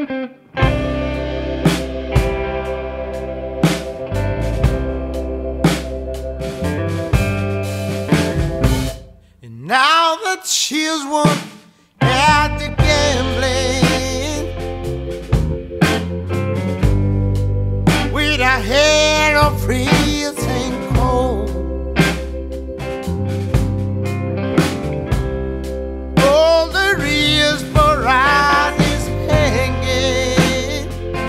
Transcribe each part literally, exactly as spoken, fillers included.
And now that she's won at the gambling, with her head of freezing cold, all there is for us is hanging,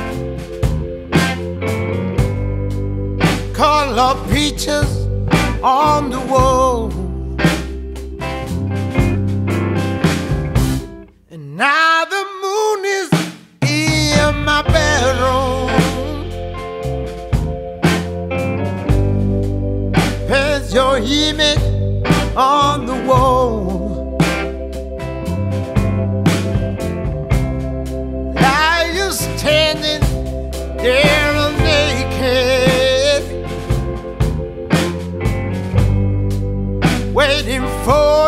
color pictures on the wall. And now the moon is in my bedroom, there's your image on the wall. Are you standing there naked, waiting for